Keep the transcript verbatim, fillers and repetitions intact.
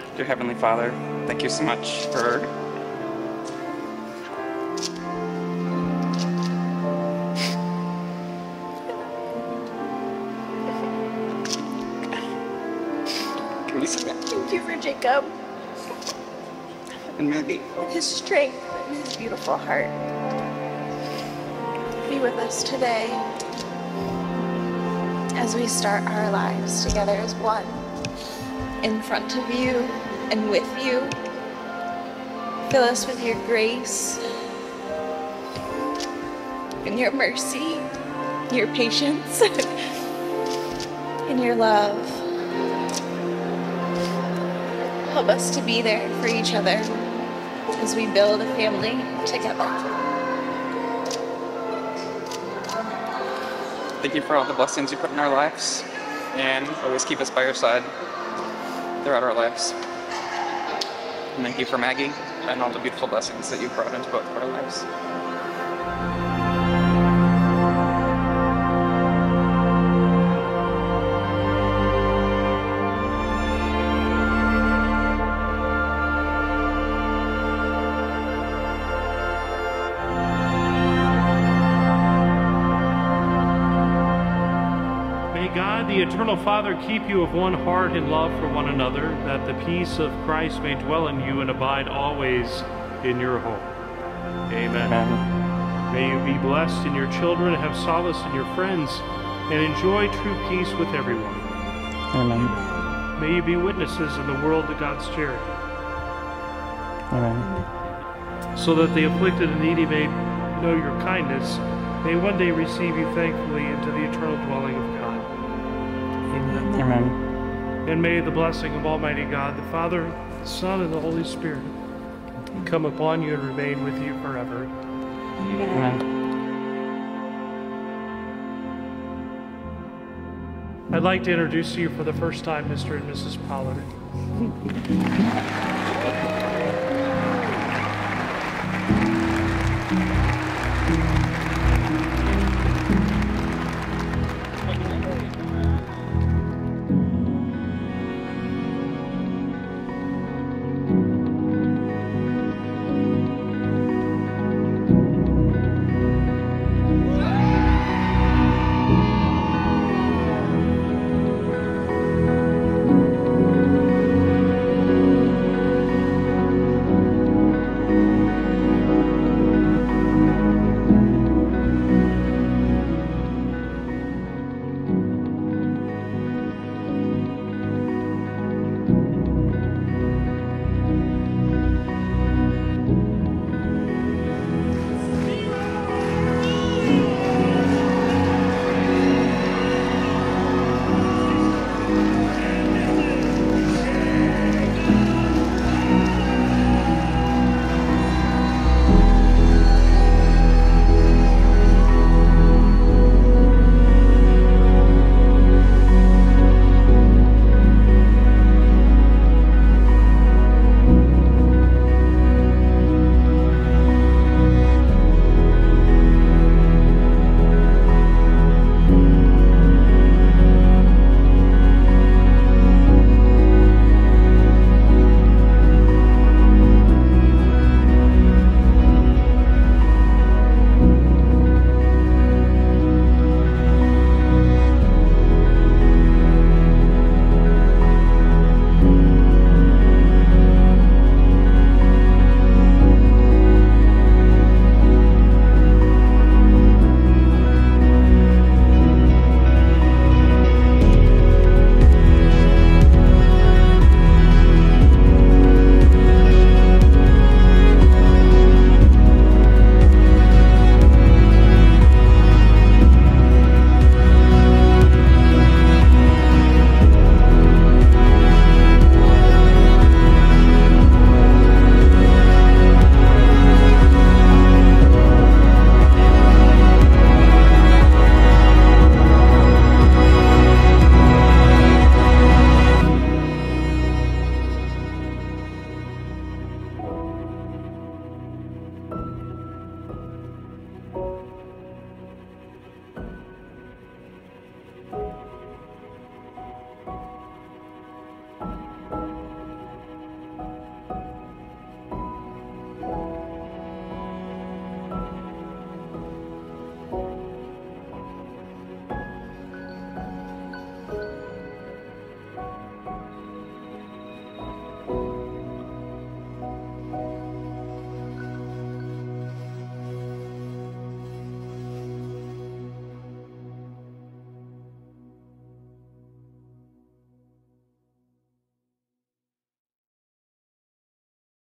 Dear Heavenly Father, thank you so much for Can we say that? Thank you for Jacob And Maggie. and his strength and his beautiful heart. Be with us today as we start our lives together as one, in front of you and with you. Fill us with your grace and your mercy, your patience, and your love. Help us to be there for each other as we build a family together. Thank you for all the blessings you put in our lives, and always keep us by your side throughout our lives. And thank you for Maggie and all the beautiful blessings that you've brought into both of our lives. God, the Eternal Father, keep you of one heart in love for one another, that the peace of Christ may dwell in you and abide always in your home. Amen. Amen. May you be blessed in your children, have solace in your friends, and enjoy true peace with everyone. Amen. May you be witnesses in the world to God's charity. Amen. So that the afflicted and needy may know your kindness, may one day receive you thankfully into the eternal dwelling of God. Amen. Amen. And may the blessing of Almighty God, the Father, the Son, and the Holy Spirit come upon you and remain with you forever. Amen. I'd like to introduce to you for the first time Mister and Missus Pollard.